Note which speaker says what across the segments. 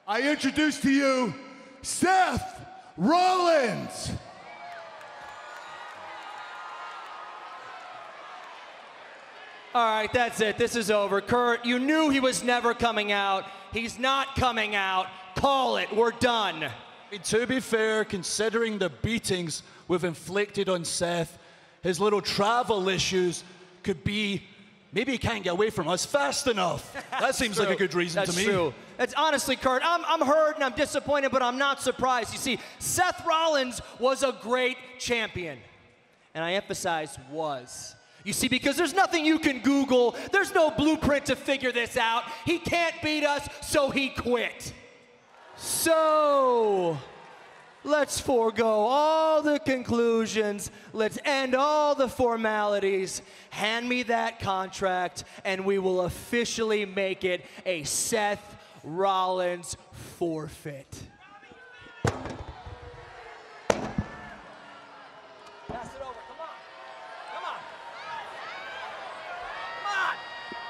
Speaker 1: I introduce to you Seth Rollins.
Speaker 2: All right, that's it. This is over. Kurt, you knew he was never coming out. He's not coming out. Call it. We're done.
Speaker 3: To be fair, considering the beatings we've inflicted on Seth, his little travel issues could be maybe he can't get away from us fast enough. That seems like a good reason to me.
Speaker 2: That's true. That's honestly, Kurt, I'm hurt and I'm disappointed, but I'm not surprised. You see, Seth Rollins was a great champion. And I emphasize was. You see, because there's nothing you can Google. There's no blueprint to figure this out. He can't beat us, so he quit. So, let's forego all the conclusions. Let's end all the formalities. Hand me that contract, and we will officially make it a Seth Rollins forfeit. Pass it over. Come on. Come on. Come on.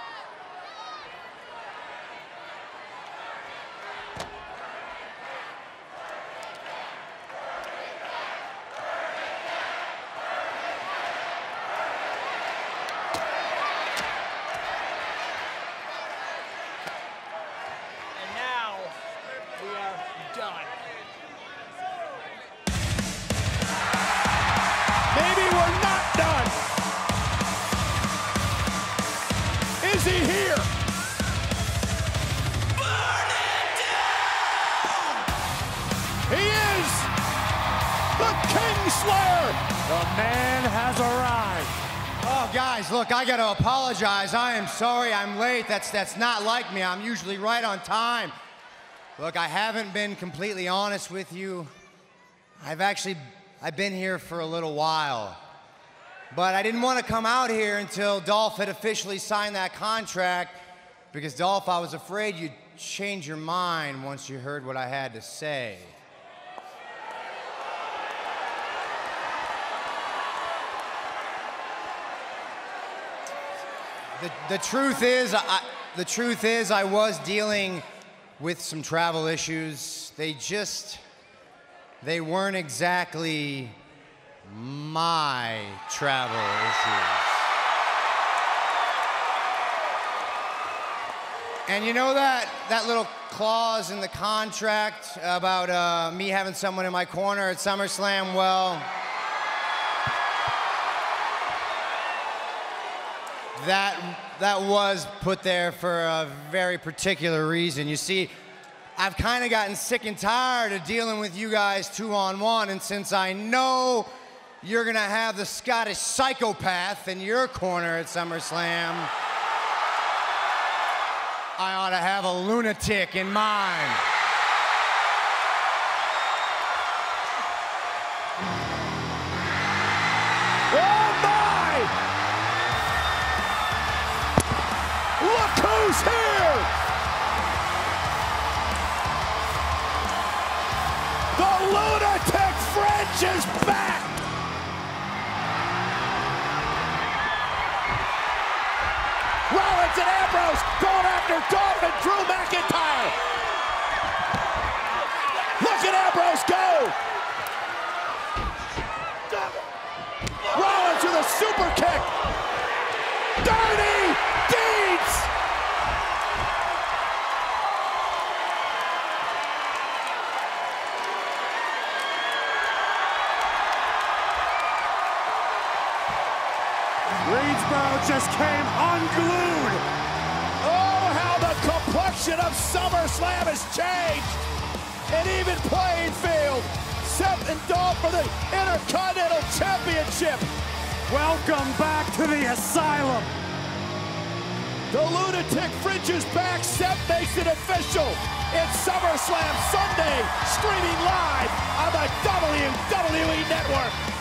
Speaker 2: And now we are done.
Speaker 1: Maybe we're not done. Is he here? Burn it down! He is the Kingslayer.
Speaker 4: The man has arrived.
Speaker 5: Oh, guys, look, I gotta apologize. I am sorry I'm late. That's not like me. I'm usually right on time. Look, I haven't been completely honest with you. I've been here for a little while. But I didn't want to come out here until Dolph had officially signed that contract, because Dolph, I was afraid you'd change your mind once you heard what I had to say. The truth is, I was dealing with some travel issues. They weren't exactly my travel issues. And you know that little clause in the contract about me having someone in my corner at SummerSlam? Well, that was put there for a very particular reason. You see, I've kind of gotten sick and tired of dealing with you guys 2-on-1, and since I know you're gonna have the Scottish psychopath in your corner at SummerSlam, I ought to have a lunatic in mine.
Speaker 1: Look who's here! The Lunatic French is back! Rollins and Ambrose going after Dolph and Drew McIntyre! Look at Ambrose go! Rollins with a super kick! Dirty Deeds!
Speaker 4: Greensboro just came unglued.
Speaker 1: Oh, how the complexion of SummerSlam has changed! An even playing field. Seth and Dolph for the Intercontinental Championship.
Speaker 4: Welcome back to the Asylum.
Speaker 1: The Lunatic Fringe is back. Seth makes it official. It's SummerSlam Sunday, streaming live on the WWE Network.